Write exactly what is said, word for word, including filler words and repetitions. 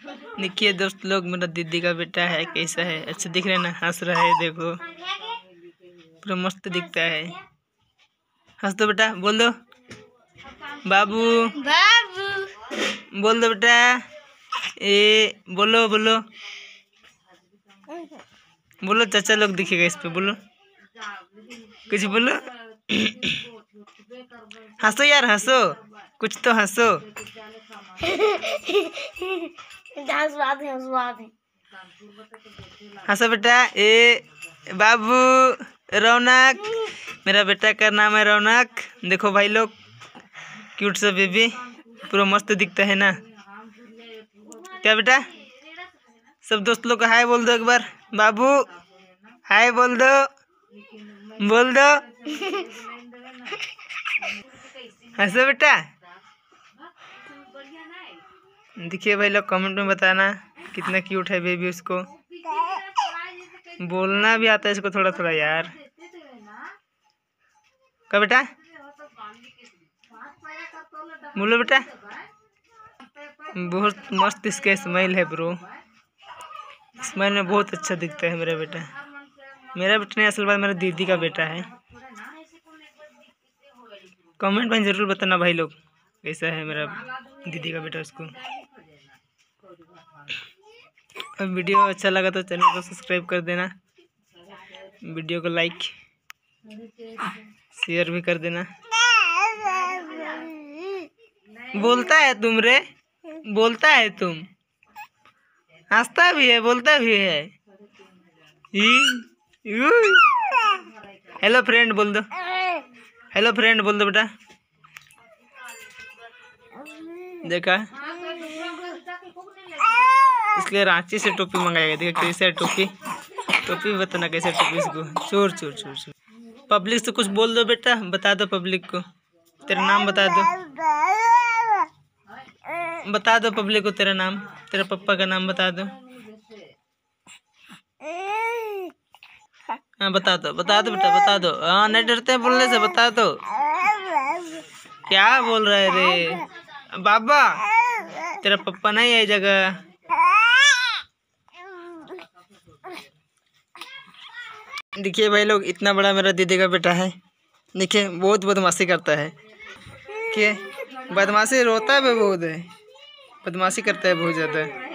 देखिए दोस्त लोग, मेरा दीदी का बेटा है, कैसा है, अच्छा दिख रहा है ना, हंस रहा है, देखो पूरा मस्त दिखता है। हंस दो बेटा, बोल दो बाबू बाबू, बोल दो बेटा, ए बोलो बोलो बोलो, चाचा लोग दिखेगा इस पे, बोलो कुछ बोलो। हंसो यार, हंसो, कुछ तो हंसो। हंसो बेटा, ए बाबू रौनक, मेरा बेटा का नाम है रौनक। देखो भाई लोग, क्यूट सा बेबी, पूरा मस्त दिखता है ना। क्या बेटा, सब दोस्त लोग को हाय बोल दो एक बार। बाबू हाय बोल दो, बोल दो। हंसो बेटा। देखिए भाई लोग, कमेंट में बताना कितना क्यूट है बेबी। उसको बोलना भी आता है इसको थोड़ा थोड़ा यार। क्या बेटा, बोलो बेटा। बहुत मस्त इसका स्माइल है ब्रो, स्माइल में बहुत अच्छा दिखता है मेरा बेटा। मेरा बेटा नहीं, असल बात मेरा दीदी का बेटा है। कमेंट में जरूर बताना भाई लोग कैसा है मेरा दीदी का बेटा। उसको अब वीडियो अच्छा लगा तो चैनल को सब्सक्राइब कर देना, वीडियो को लाइक शेयर भी कर देना। बोलता है तुम रे, बोलता है तुम, हंसता भी है, बोलता भी है। हेलो फ्रेंड बोल दो, हेलो फ्रेंड बोल दो बेटा। देखा, इसलिए रांची से टोपी मंगाएगा। देखा कैसे है टोपी, टोपी बताना कैसे टोपी इसको। चोर चोर चोर चोर। पब्लिक से कुछ बोल दो बेटा, बता दो पब्लिक को, तेरा नाम बता दो, बता दो पब्लिक को तेरा नाम, तेरा पापा का नाम बता दो। हाँ बता दो, बता दो बेटा, बता दो। हाँ नहीं डरते हैं बोलने से, बता दो। क्या बोल रहे रे बाबा, तेरा पापा नहीं है जगह। देखिए भाई लोग, इतना बड़ा मेरा दीदी का बेटा है। देखिए बहुत बदमाशी करता है, कि बदमाशी रोता है बहुत है, बदमाशी करता है बहुत ज़्यादा।